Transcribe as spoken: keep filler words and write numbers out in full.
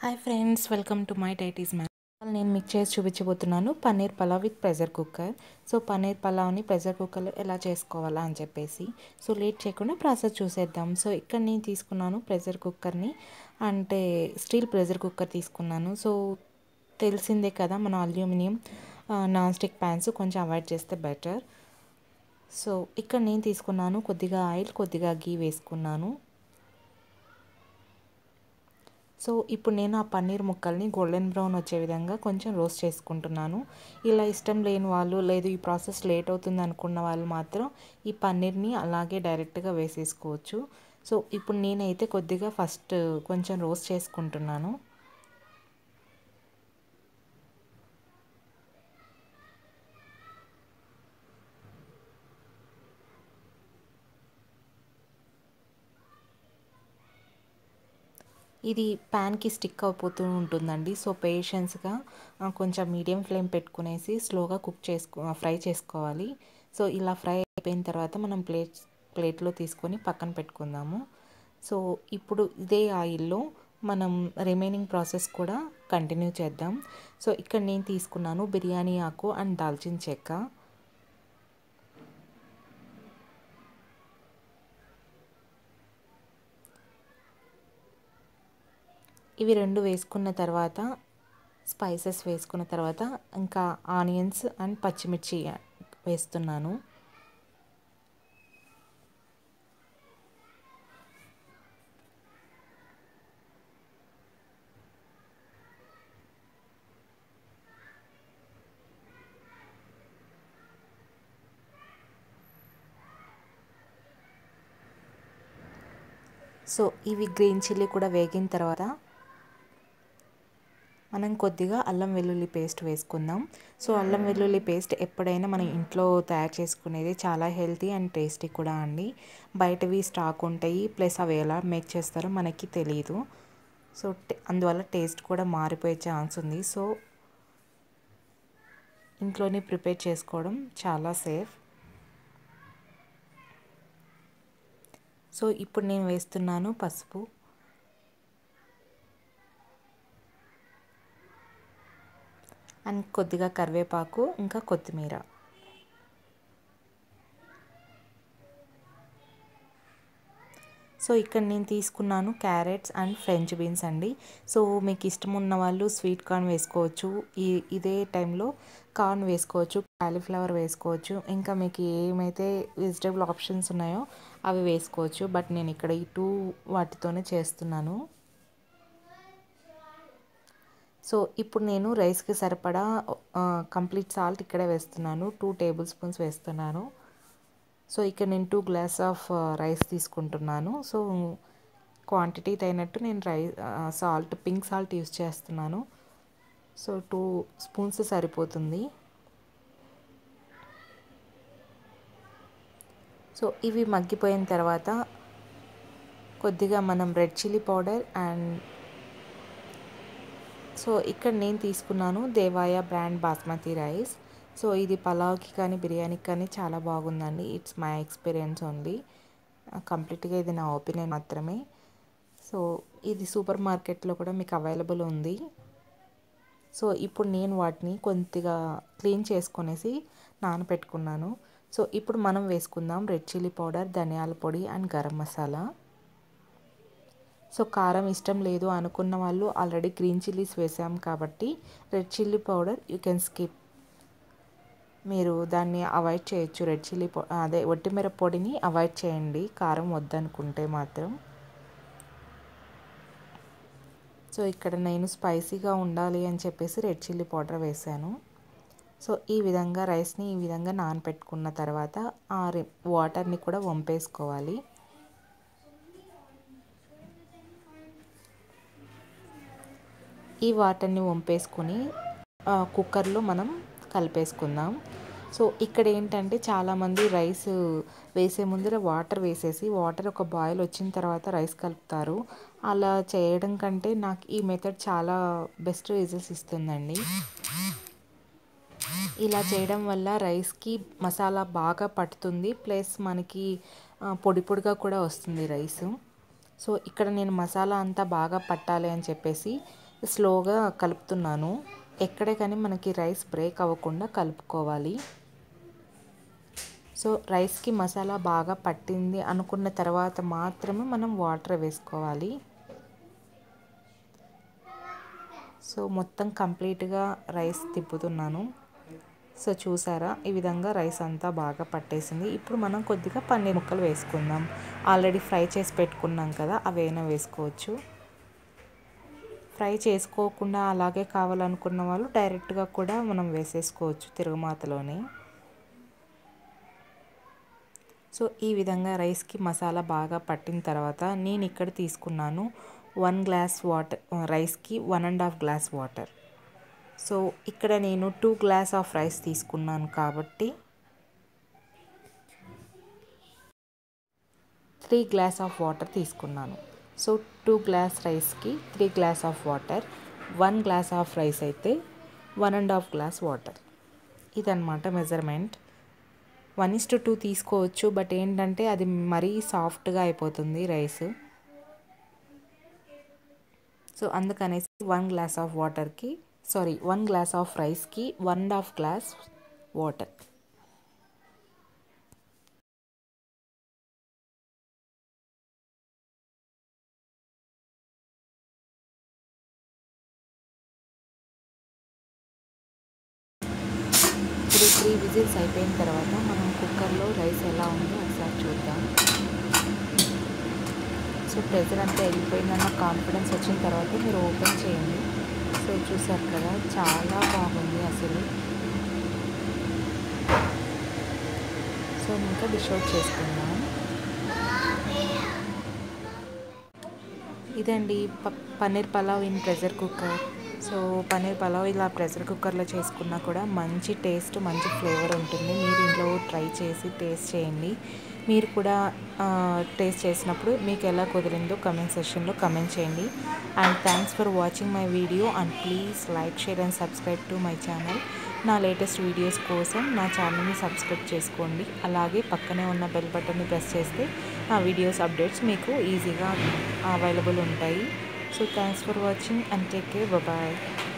Hi friends, welcome to my డైటీస్ ma'am. నేను మీకు చేసి చూపించబోతున్నాను paneer pulao with pressure cooker. So paneer పలావ్ని ప్రెషర్ కుక్కర్లో ఎలా చేసుకోవాలా అని చెప్పేసి సో లేట్ చేయకుండా ప్రాసెస్ చూసేద్దాం. సో ఇక్కడ నేను తీసుకున్నాను ప్రెషర్ కుక్కర్ని, అంటే స్టీల్ ప్రెషర్ కుక్కర్ తీసుకున్నాను. సో తెలిసిందే కదా, మన అల్యూమినియం నాన్ స్టిక్ ప్యాన్స్ కొంచెం అవాయిడ్ చేస్తే బెటర్. సో ఇక్కడ నేను తీసుకున్నాను కొద్దిగా ఆయిల్, కొద్దిగా గీ వేసుకున్నాను. సో ఇప్పుడు నేను ఆ పన్నీర్ ముక్కల్ని గోల్డెన్ బ్రౌన్ వచ్చే విధంగా కొంచెం రోస్ట్ చేసుకుంటున్నాను. ఇలా ఇష్టం లేని వాళ్ళు, లేదు ఈ ప్రాసెస్ లేట్ అవుతుంది అనుకున్న వాళ్ళు మాత్రం ఈ పన్నీర్ని అలాగే డైరెక్ట్గా వేసేసుకోవచ్చు. సో ఇప్పుడు నేనైతే కొద్దిగా ఫస్ట్ కొంచెం రోస్ట్ చేసుకుంటున్నాను. ఇది ప్యాన్కి స్టిక్ అయిపోతూ ఉంటుందండి. సో పేషెన్స్గా కొంచెం మీడియం ఫ్లేమ్ పెట్టుకునేసి స్లోగా కుక్ చేసుకో ఫ్రై చేసుకోవాలి. సో ఇలా ఫ్రై అయిపోయిన తర్వాత మనం ప్లేట్ ప్లేట్లో తీసుకొని పక్కన పెట్టుకుందాము. సో ఇప్పుడు ఇదే ఆయిల్లో మనం రిమైనింగ్ ప్రాసెస్ కూడా కంటిన్యూ చేద్దాం. సో ఇక్కడ నేను తీసుకున్నాను బిర్యానీ ఆకు అండ్ దాల్చిన చెక్క. ఇవి రెండు వేసుకున్న తర్వాత స్పైసెస్ వేసుకున్న తర్వాత ఇంకా ఆనియన్స్ అండ్ పచ్చిమిర్చి వేస్తున్నాను. సో ఇవి గ్రీన్ చిల్లీ కూడా వేగిన తర్వాత మనం కొద్దిగా అల్లం వెల్లుల్లి పేస్ట్ వేసుకుందాం. సో అల్లం వెల్లుల్లి పేస్ట్ ఎప్పుడైనా మనం ఇంట్లో తయారు చేసుకునేది చాలా హెల్తీ అండ్ టేస్టీ కూడా అండి. బయటవి స్టాక్ ఉంటాయి, ప్లస్ అవి ఎలా మేక్ చేస్తారో మనకి తెలియదు. సో అందువల్ల టేస్ట్ కూడా మారిపోయే ఛాన్స్ ఉంది. సో ఇంట్లోనే ప్రిపేర్ చేసుకోవడం చాలా సేఫ్. సో ఇప్పుడు నేను వేస్తున్నాను పసుపు, అండ్ కొద్దిగా కరివేపాకు, ఇంకా కొత్తిమీర. సో ఇక్కడ నేను తీసుకున్నాను క్యారెట్స్ అండ్ ఫ్రెంచ్ బీన్స్ అండి. సో మీకు ఇష్టం ఉన్న వాళ్ళు స్వీట్ కార్న్ వేసుకోవచ్చు, ఈ ఇదే టైంలో కార్న్ వేసుకోవచ్చు, కాలీఫ్లవర్ వేసుకోవచ్చు, ఇంకా మీకు ఏమైతే వెజిటేబుల్ ఆప్షన్స్ ఉన్నాయో అవి వేసుకోవచ్చు. బట్ నేను ఇక్కడ ఈ టూ వాటితోనే చేస్తున్నాను. సో ఇప్పుడు నేను రైస్కి సరిపడా కంప్లీట్ సాల్ట్ ఇక్కడే వేస్తున్నాను, టూ టేబుల్ స్పూన్స్ వేస్తున్నాను. సో ఇక్కడ నేను టూ గ్లాస్ ఆఫ్ రైస్ తీసుకుంటున్నాను. సో క్వాంటిటీ తగినట్టు నేను rice salt pink salt use చేస్తున్నాను. సో టూ స్పూన్స్ సరిపోతుంది. సో ఇవి మగ్గిపోయిన తర్వాత కొద్దిగా మనం red chilli powder and so ఇక్కడ నేను తీసుకున్నాను దేవాయ బ్రాండ్ బాస్మతి రైస్. సో ఇది పలావ్కి కానీ బిర్యానీకి కానీ చాలా బాగుందండి. ఇట్స్ మై ఎక్స్పీరియన్స్ ఓన్లీ, కంప్లీట్గా ఇది నా ఒపీనియన్ మాత్రమే. సో ఇది సూపర్ మార్కెట్లో కూడా మీకు అవైలబుల్ ఉంది. సో ఇప్పుడు నేను వాటిని కొద్దిగా క్లీన్ చేసుకొనేసి నానబెట్టుకున్నాను. సో ఇప్పుడు మనం వేసుకుందాం రెడ్ చిల్లీ పౌడర్, ధనియాల పొడి అండ్ గరం మసాలా. సో కారం ఇష్టం లేదు అనుకున్న వాళ్ళు ఆల్రెడీ గ్రీన్ చిల్లీస్ వేసాం కాబట్టి red chilli powder you can skip, మీరు దాన్ని అవాయిడ్ చేయొచ్చు. రెడ్ చిల్లీ పౌ అదే ఒట్టిమిర పొడిని అవాయిడ్ చేయండి కారం వద్దనుకుంటే మాత్రం. సో ఇక్కడ నేను స్పైసీగా ఉండాలి అని చెప్పేసి రెడ్ చిల్లీ పౌడర్ వేసాను. సో ఈ విధంగా రైస్ని ఈ విధంగా నానబెట్టుకున్న తర్వాత ఆ వాటర్ని కూడా వంపేసుకోవాలి. ఈ వాటర్ని వంపేసుకొని కుక్కర్లో మనం కలిపేసుకుందాం. సో ఇక్కడ ఏంటంటే చాలామంది రైస్ వేసే ముందర వాటర్ వేసేసి వాటర్ ఒక బాయిల్ వచ్చిన తర్వాత రైస్ కలుపుతారు. అలా చేయడం కంటే నాకు ఈ మెథడ్ చాలా బెస్ట్ రిజల్ట్స్ ఇస్తుందండి. ఇలా చేయడం వల్ల రైస్కి మసాలా బాగా పట్టుతుంది, ప్లస్ మనకి పొడి పొడిగా కూడా వస్తుంది రైస్. సో ఇక్కడ నేను మసాలా అంతా బాగా పట్టాలి అని చెప్పేసి స్లోగా కలుపుతున్నాను. ఎక్కడే కానీ మనకి రైస్ బ్రేక్ అవ్వకుండా కలుపుకోవాలి. సో రైస్కి మసాలా బాగా పట్టింది అనుకున్న తర్వాత మాత్రమే మనం వాటర్ వేసుకోవాలి. సో మొత్తం కంప్లీట్గా రైస్ తిప్పుతున్నాను. సో చూసారా, ఈ విధంగా రైస్ అంతా బాగా పట్టేసింది. ఇప్పుడు మనం కొద్దిగా పన్నీర్ ముక్కలు వేసుకుందాం. ఆల్రెడీ ఫ్రై చేసి పెట్టుకున్నాం కదా, అవైనా వేసుకోవచ్చు. ఫ్రై చేసుకోకుండా అలాగే కావాలనుకున్న వాళ్ళు డైరెక్ట్గా కూడా మనం వేసేసుకోవచ్చు తిరుగుమాతలోనే. సో ఈ విధంగా రైస్కి మసాలా బాగా పట్టిన తర్వాత నేను ఇక్కడ తీసుకున్నాను వన్ గ్లాస్ వాటర్. రైస్కి one and half glass water. So ఇక్కడ నేను టూ గ్లాస్ ఆఫ్ రైస్ తీసుకున్నాను కాబట్టి త్రీ గ్లాస్ ఆఫ్ వాటర్ తీసుకున్నాను. సో టూ గ్లాస్ రైస్కి three glass of water, one glass of rice అయితే one and half glass water. ఇదన్నమాట measurement. One is to two తీసుకోవచ్చు, but ఏంటంటే అది మరీ సాఫ్ట్గా అయిపోతుంది రైస్. సో అందుకనేసి వన్ గ్లాస్ ఆఫ్ వాటర్కి సారీ వన్ గ్లాస్ ఆఫ్ రైస్కి one and half glass water. ఇప్పుడు త్రీ విజిల్స్ అయిపోయిన తర్వాత మనం కుక్కర్లో రైస్ ఎలా ఉందో ఒకసారి చూద్దాం. సో ప్రెజర్ అంతా వెళ్ళిపోయిందన్న కాన్ఫిడెన్స్ వచ్చిన తర్వాత మీరు ఓపెన్ చేయండి. సో చూసారు కదా, చాలా బాగుంది అసలు. సో ఇంకా డిష్ అవుట్ చేసుకుందాం. ఇదండి ప paneer pulao in pressure cooker. So paneer pulao ఇలా ప్రెషర్ కుక్కర్లో చేసుకున్నా కూడా మంచి టేస్ట్, మంచి ఫ్లేవర్ ఉంటుంది. మీరు ఇంట్లో ట్రై చేసి టేస్ట్ చేయండి. మీరు కూడా టేస్ట్ చేసినప్పుడు మీకు ఎలా కుదిరిందో కమెంట్ సెక్షన్లో కమెంట్ చేయండి. And thanks for watching my video and please like, share and subscribe to my channel. నా లేటెస్ట్ వీడియోస్ కోసం నా ఛానల్ని సబ్స్క్రైబ్ చేసుకోండి. అలాగే పక్కనే ఉన్న బెల్ బటన్ని ప్రెస్ చేస్తే నా వీడియోస్ అప్డేట్స్ మీకు ఈజీగా అవైలబుల్ ఉంటాయి. So thanks for watching and take care. Bye.